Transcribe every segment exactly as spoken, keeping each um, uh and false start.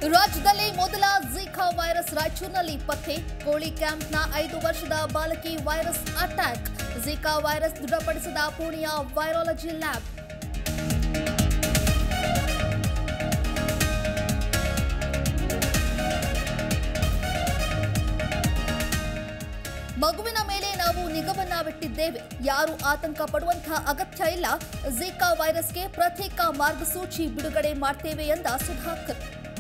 ರಾಜ್ಯದಲ್ಲಿ ಮೊದಲ Zika virus ರಾಯಚೂರಿನಲ್ಲಿ ಪತ್ತೆ. ಕೋಳಿ ಕ್ಯಾಂಪ್ನ ಐದು ವರ್ಷದ ಬಾಲಕಿ ವೈರಸ್ ಅಟ್ಯಾಕ್. ಝಿಕಾ ವೈರಸ್ ದೃಢಪಡಿಸಿದ ಪುಣೆಯ ವೈರಾಲಜಿ ಲ್ಯಾಬ್. ಮಗುವಿನ ಮೇಲೆ ನಾವು ನಿಗಾವನ್ನವಿಟ್ಟಿದ್ದೇವೆ. ಯಾರು ಆತಂಕ ಪಡುವಂತಹ ಅಗತ್ಯ ಇಲ್ಲ. ಝಿಕಾ ವೈರಸ್ಗೆ ಪ್ರತ್ಯೇಕ ಮಾರ್ಗಸೂಚಿ ಬಿಡುಗಡೆ ಮಾಡ್ತೇವೆ ಎಂದ ಸುಧಾಕರ್.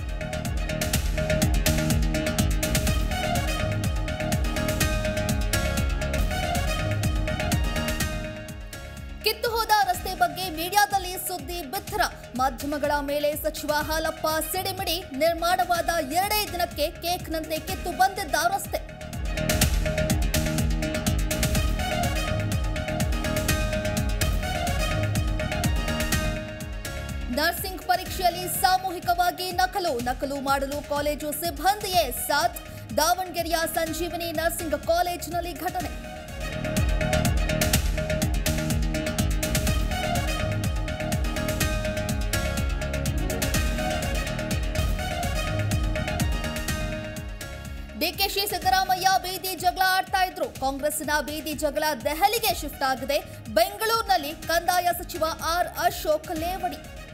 ಕಿತ್ತು ಹೋದ ರಸ್ತೆ ಬಗ್ಗೆ ಮೀಡಿಯಾದಲ್ಲಿ ಸುದ್ದಿ ಬಿತ್ತರ. ಮಾಧ್ಯಮಗಳ ಮೇಲೆ ಸಚಿವ ಹಾಲಪ್ಪ ಸಿಡಿಮಿಡಿ. ನಿರ್ಮಾಣವಾದ ಎರಡೇ ದಿನಕ್ಕೆ ಕೇಕ್ನಂತೆ ಕಿತ್ತು ಬಂದಿದ್ದ ರಸ್ತೆ. ನರ್ಸಿಂಗ್ ಪರೀಕ್ಷೆಯಲ್ಲಿ ಸಾಮೂಹಿಕವಾಗಿ ನಕಲು ನಕಲು ಮಾಡಲು ಕಾಲೇಜು ಸಿಬ್ಬಂದಿಯೇ ಸಾಥ್. ದಾವಣಗೆರೆಯ ಸಂಜೀವಿನಿ ನರ್ಸಿಂಗ್ ಕಾಲೇಜಿನಲ್ಲಿ ಘಟನೆ. ಡಿಕೆಶಿ ಸಿದ್ದರಾಮಯ್ಯ ಬೀದಿ ಜಗಳ ಆಡ್ತಾ ಇದ್ರು. ಕಾಂಗ್ರೆಸ್ನ ಬೀದಿ ಜಗಳ ದೆಹಲಿಗೆ ಶಿಫ್ಟ್ ಆಗಿದೆ. ಬೆಂಗಳೂರಿನಲ್ಲಿ ಕಂದಾಯ ಸಚಿವ ಆರ್ ಅಶೋಕ್ ಲೇವಡಿ.